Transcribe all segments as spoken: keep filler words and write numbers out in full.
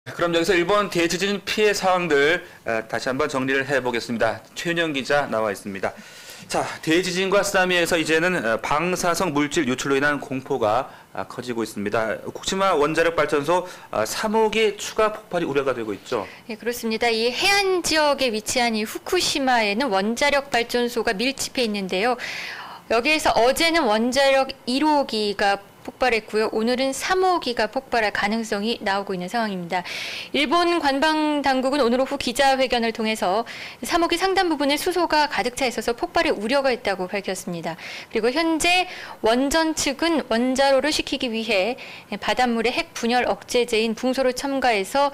그럼 여기서 일본 대지진 피해 상황들 다시 한번 정리를 해보겠습니다. 최윤영 기자 나와 있습니다. 자, 대지진과 쓰나미에서 이제는 방사성 물질 유출로 인한 공포가 커지고 있습니다. 후쿠시마 원자력 발전소 삼 호기 추가 폭발이 우려가 되고 있죠. 네, 그렇습니다. 이 해안 지역에 위치한 이 후쿠시마에는 원자력 발전소가 밀집해 있는데요. 여기에서 어제는 원자력 일 호기가 폭발했고요. 오늘은 삼 호기가 폭발할 가능성이 나오고 있는 상황입니다. 일본 관방 당국은 오늘 오후 기자회견을 통해서 삼 호기 상단 부분에 수소가 가득 차 있어서 폭발의 우려가 있다고 밝혔습니다. 그리고 현재 원전 측은 원자로를 식히기 위해 바닷물에 핵 분열 억제제인 붕소를 첨가해서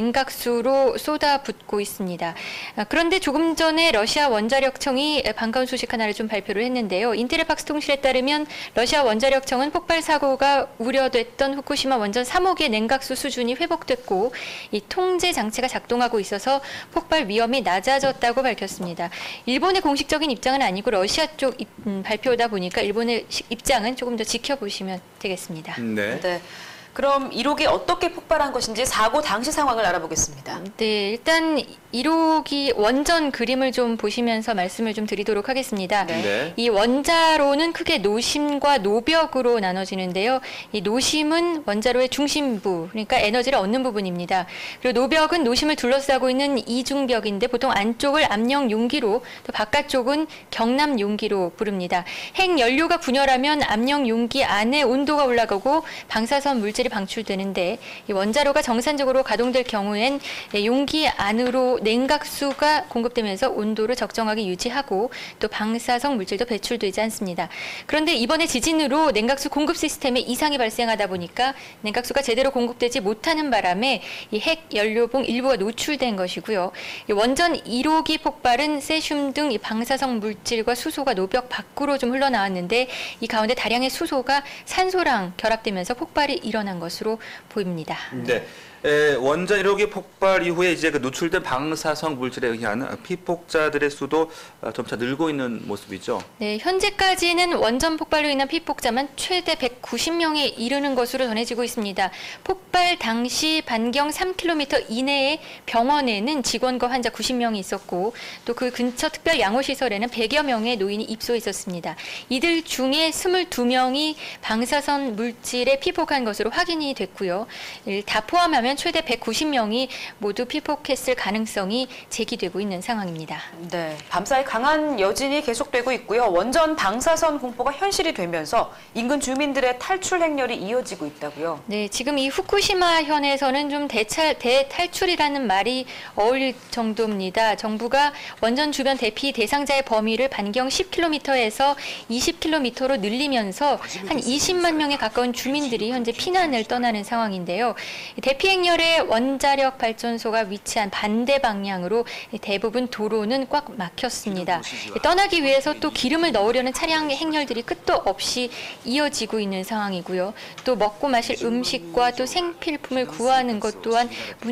냉각수로 쏟아붓고 있습니다. 그런데 조금 전에 러시아 원자력청이 반가운 소식 하나를 좀 발표를 했는데요. 인테르팍스 통신에 따르면 러시아 원자력청은 폭발 사고가 우려됐던 후쿠시마 원전 삼 호기의 냉각수 수준이 회복됐고 이 통제 장치가 작동하고 있어서 폭발 위험이 낮아졌다고 밝혔습니다. 일본의 공식적인 입장은 아니고 러시아 쪽 입, 음, 발표다 보니까 일본의 입장은 조금 더 지켜보시면 되겠습니다. 네. 네. 그럼 일 호기 어떻게 폭발한 것인지 사고 당시 상황을 알아보겠습니다. 네, 일단 일 호기 원전 그림을 좀 보시면서 말씀을 좀 드리도록 하겠습니다. 네. 네. 이 원자로는 크게 노심과 노벽으로 나눠지는데요. 이 노심은 원자로의 중심부, 그러니까 에너지를 얻는 부분입니다. 그리고 노벽은 노심을 둘러싸고 있는 이중벽인데 보통 안쪽을 압력 용기로 또 바깥쪽은 경남 용기로 부릅니다. 핵 연료가 분열하면 압력 용기 안에 온도가 올라가고 방사선 물질 이 방출되는데 이 원자로가 정상적으로 가동될 경우엔 용기 안으로 냉각수가 공급되면서 온도를 적정하게 유지하고 또 방사성 물질도 배출되지 않습니다. 그런데 이번에 지진으로 냉각수 공급 시스템에 이상이 발생하다 보니까 냉각수가 제대로 공급되지 못하는 바람에 이 핵 연료봉 일부가 노출된 것이고요. 이 원전 일 호기 폭발은 세슘 등 이 방사성 물질과 수소가 노벽 밖으로 좀 흘러나왔는데 이 가운데 다량의 수소가 산소랑 결합되면서 폭발이 일어난 것으로 보입니다. 네. 에, 원전 일 호기 폭발 이후에 이제 그 노출된 방사성 물질에 의한 피폭자들의 수도 점차 늘고 있는 모습이죠. 네, 현재까지는 원전 폭발로 인한 피폭자만 최대 백구십 명에 이르는 것으로 전해지고 있습니다. 폭발 당시 반경 삼 킬로미터 이내의 병원에는 직원과 환자 구십 명이 있었고 또 그 근처 특별 양호시설에는 백여 명의 노인이 입소해 있었습니다. 이들 중에 이십이 명이 방사선 물질에 피폭한 것으로 확인이 됐고요. 다 포함하면 최대 백구십 명이 모두 피폭했을 가능성이 제기되고 있는 상황입니다. 네, 밤사이 강한 여진이 계속되고 있고요. 원전 방사선 공포가 현실이 되면서 인근 주민들의 탈출 행렬이 이어지고 있다고요. 네, 지금 이 후쿠시마 현에서는 좀 대차, 대탈출이라는 말이 어울릴 정도입니다. 정부가 원전 주변 대피 대상자의 범위를 반경 십 킬로미터에서 이십 킬로미터로 늘리면서 한 이십만 명에 가까운 주민들이 현재 피난을 떠나는 상황인데요. 대피 행렬의 원자력 발전소가 위치한 반대 방향으로 대부분 도로는 꽉 막혔습니다. 떠나기 위해서 또 기름을 넣으려는 차량 행렬들이 끝도 없이 이어지고 있는 상황이고요. 또 먹고 마실 음식과 또 생필품을 구하는 것 또한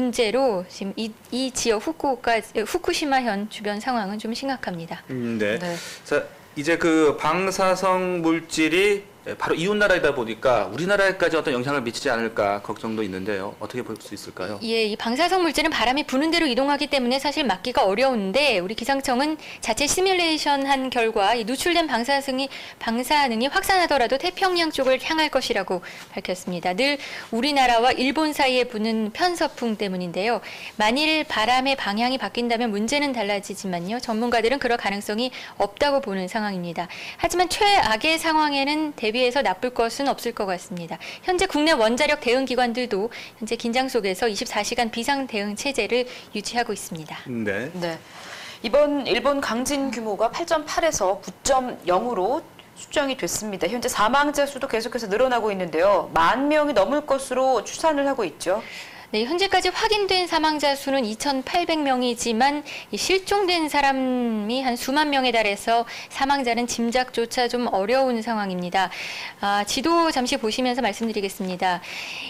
문제로 지금 이, 이 지역 후쿠오카, 후쿠시마현 주변 상황은 좀 심각합니다. 음, 네. 네. 자, 이제 그 방사성 물질이 바로 이웃 나라이다 보니까 우리나라에까지 어떤 영향을 미치지 않을까 걱정도 있는데요. 어떻게 볼 수 있을까요? 예, 이 방사성 물질은 바람이 부는 대로 이동하기 때문에 사실 막기가 어려운데 우리 기상청은 자체 시뮬레이션한 결과 이 누출된 방사능이 방사능이 확산하더라도 태평양 쪽을 향할 것이라고 밝혔습니다. 늘 우리나라와 일본 사이에 부는 편서풍 때문인데요. 만일 바람의 방향이 바뀐다면 문제는 달라지지만요. 전문가들은 그럴 가능성이 없다고 보는 상황입니다. 하지만 최악의 상황에는 대 대비해서 나쁠 것은 없을 것 같습니다. 현재 국내 원자력 대응 기관들도 현재 긴장 속에서 이십사 시간 비상 대응 체제를 유지하고 있습니다. 네. 네. 이번 일본 강진 규모가 팔 점 팔에서 구 점 영으로 수정이 됐습니다. 현재 사망자 수도 계속해서 늘어나고 있는데요. 만 명이 넘을 것으로 추산을 하고 있죠. 네, 현재까지 확인된 사망자 수는 이천팔백 명이지만 실종된 사람이 한 수만 명에 달해서 사망자는 짐작조차 좀 어려운 상황입니다. 아, 지도 잠시 보시면서 말씀드리겠습니다.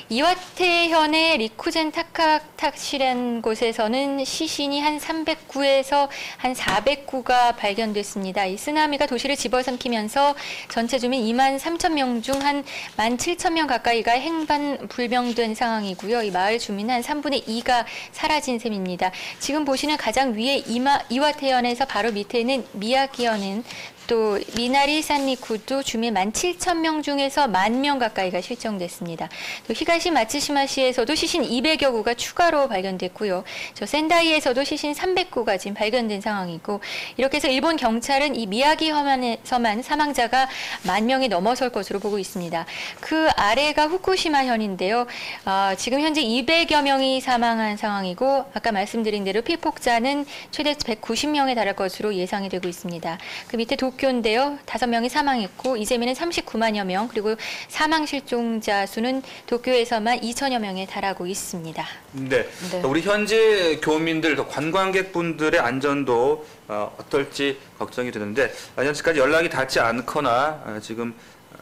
이와테현의 리쿠젠 타카탁시라는 곳에서는 시신이 한 삼백구에서 한 사백구가 발견됐습니다. 이 쓰나미가 도시를 집어삼키면서 전체 주민 이만 삼천 명 중 한 만 칠천 명 가까이가 행방 불명된 상황이고요. 이 마을 주 주민 한 삼분의 이가 사라진 셈입니다. 지금 보시는 가장 위에 이마, 이와태현에서 바로 밑에는 미야기현은 또 미나리 산리쿠도 주민 만 칠천 명 중에서 만 명 가까이가 실종됐습니다. 또 히가시 마츠시마시에서도 시신 이백여 구가 추가로 발견됐고요. 저 센다이에서도 시신 삼백 구가 지금 발견된 상황이고, 이렇게 해서 일본 경찰은 이 미야기현에서만 사망자가 만 명이 넘어설 것으로 보고 있습니다. 그 아래가 후쿠시마현인데요. 어, 지금 현재 이백여 명이 사망한 상황이고, 아까 말씀드린 대로 피폭자는 최대 백구십 명에 달할 것으로 예상이 되고 있습니다. 그 밑에 도쿄인데요. 다섯 명이 사망했고 이재민은 삼십구만여 명, 그리고 사망 실종자 수는 도쿄에서만 이천여 명에 달하고 있습니다. 네. 네. 우리 현지 교민들, 또 관광객분들의 안전도 어, 어떨지 걱정이 되는데, 아, 현재까지 연락이 닿지 않거나 아, 지금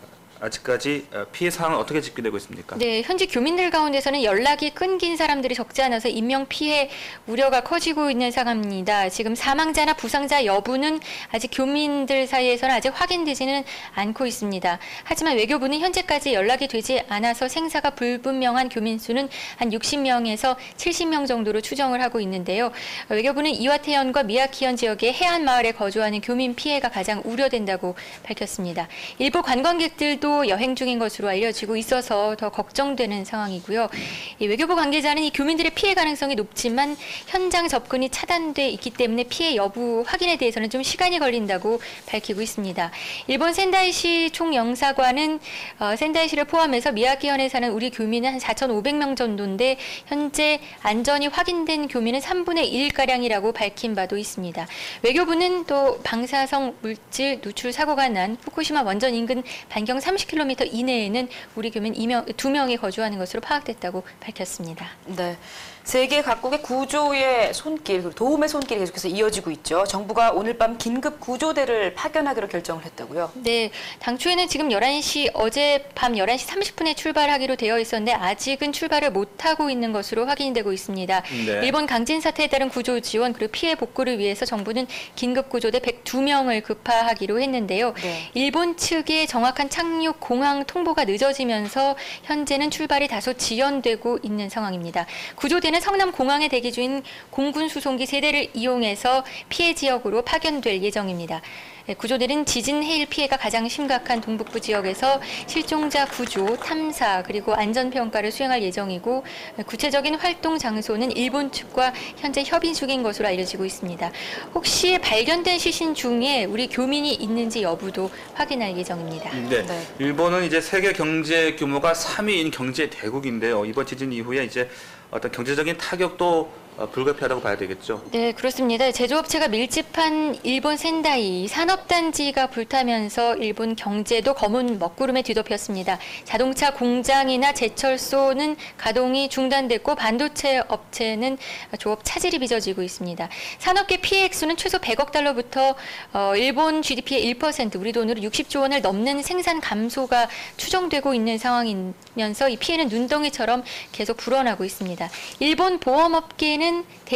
아직까지 피해 상황은 어떻게 집계되고 있습니까? 네, 현지 교민들 가운데서는 연락이 끊긴 사람들이 적지 않아서 인명 피해 우려가 커지고 있는 상황입니다. 지금 사망자나 부상자 여부는 아직 교민들 사이에서는 아직 확인되지는 않고 있습니다. 하지만 외교부는 현재까지 연락이 되지 않아서 생사가 불분명한 교민 수는 한 육십 명에서 칠십 명 정도로 추정을 하고 있는데요. 외교부는 이와테현과 미야키현 지역의 해안 마을에 거주하는 교민 피해가 가장 우려된다고 밝혔습니다. 일부 관광객들도 여행 중인 것으로 알려지고 있어서 더 걱정되는 상황이고요. 이 외교부 관계자는 이 교민들의 피해 가능성이 높지만 현장 접근이 차단돼 있기 때문에 피해 여부 확인에 대해서는 좀 시간이 걸린다고 밝히고 있습니다. 일본 센다이시 총영사관은 어, 센다이시를 포함해서 미야기현에 사는 우리 교민은 한 사천오백 명 정도인데 현재 안전이 확인된 교민은 삼분의 일가량이라고 밝힌 바도 있습니다. 외교부는 또 방사성 물질 누출 사고가 난 후쿠시마 원전 인근 반경 삼십 킬로미터 이내에는 우리 교민 두 명이 거주하는 것으로 파악됐다고 밝혔습니다. 네. 세계 각국의 구조의 손길, 그리고 도움의 손길이 계속해서 이어지고 있죠. 정부가 오늘 밤 긴급 구조대를 파견하기로 결정을 했다고요? 네, 당초에는 지금 열한 시, 어젯밤 열한 시 삼십 분에 출발하기로 되어 있었는데 아직은 출발을 못하고 있는 것으로 확인되고 있습니다. 네. 일본 강진 사태에 따른 구조 지원 그리고 피해 복구를 위해서 정부는 긴급 구조대 백두 명을 급파하기로 했는데요. 네. 일본 측의 정확한 착륙 공항 통보가 늦어지면서 현재는 출발이 다소 지연되고 있는 상황입니다. 구조대는 성남 공항에 대기 중인 공군 수송기 세 대를 이용해서 피해 지역으로 파견될 예정입니다. 구조대는 지진 해일 피해가 가장 심각한 동북부 지역에서 실종자 구조, 탐사 그리고 안전평가를 수행할 예정이고, 구체적인 활동 장소는 일본 측과 현재 협의 중인 것으로 알려지고 있습니다. 혹시 발견된 시신 중에 우리 교민이 있는지 여부도 확인할 예정입니다. 네. 네. 일본은 이제 세계 경제 규모가 삼 위인 경제 대국인데요. 이번 지진 이후에 이제 어떤 경제적인 타격도 어, 불가피하다고 봐야 되겠죠. 네, 그렇습니다. 제조업체가 밀집한 일본 센다이 산업단지가 불타면서 일본 경제도 검은 먹구름에 뒤덮였습니다. 자동차 공장이나 제철소는 가동이 중단됐고 반도체 업체는 조업 차질이 빚어지고 있습니다. 산업계 피해 액수는 최소 백억 달러부터 어, 일본 지디피의 일 퍼센트, 우리 돈으로 육십조 원을 넘는 생산 감소가 추정되고 있는 상황이면서 이 피해는 눈덩이처럼 계속 불어나고 있습니다. 일본 보험업계는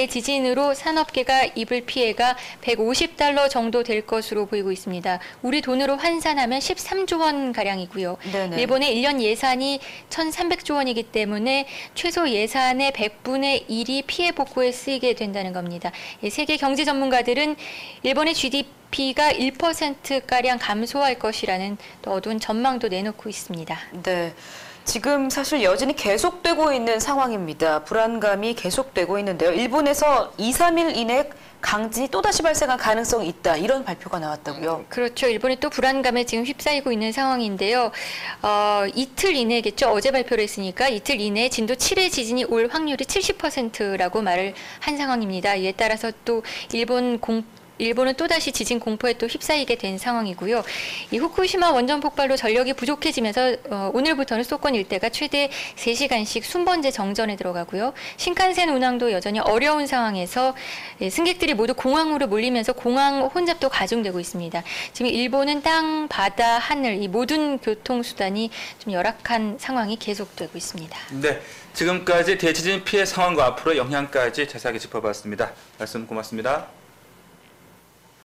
대지진으로 산업계가 입을 피해가 백오십 달러 정도 될 것으로 보이고 있습니다. 우리 돈으로 환산하면 십삼조 원 가량이고요. 네네. 일본의 일 년 예산이 천삼백조 원이기 때문에 최소 예산의 백분의 일이 피해 복구에 쓰이게 된다는 겁니다. 세계 경제 전문가들은 일본의 지디피가 일 퍼센트가량 감소할 것이라는 또 어두운 전망도 내놓고 있습니다. 네. 지금 사실 여전히 계속되고 있는 상황입니다. 불안감이 계속되고 있는데요. 일본에서 이, 삼 일 이내 강진이 또다시 발생할 가능성이 있다. 이런 발표가 나왔다고요. 그렇죠. 일본이 또 불안감에 지금 휩싸이고 있는 상황인데요. 어, 이틀 이내겠죠. 어제 발표를 했으니까 이틀 이내에 진도 칠의 지진이 올 확률이 칠십 퍼센트라고 말을 한 상황입니다. 이에 따라서 또 일본 공 일본은 또다시 지진 공포에 또 휩싸이게 된 상황이고요. 이 후쿠시마 원전 폭발로 전력이 부족해지면서 어, 오늘부터는 수도권 일대가 최대 세 시간씩 순번제 정전에 들어가고요. 신칸센 운항도 여전히 어려운 상황에서 예, 승객들이 모두 공항으로 몰리면서 공항 혼잡도 가중되고 있습니다. 지금 일본은 땅, 바다, 하늘 이 모든 교통수단이 좀 열악한 상황이 계속되고 있습니다. 네. 지금까지 대지진 피해 상황과 앞으로 영향까지 자세하게 짚어봤습니다. 말씀 고맙습니다.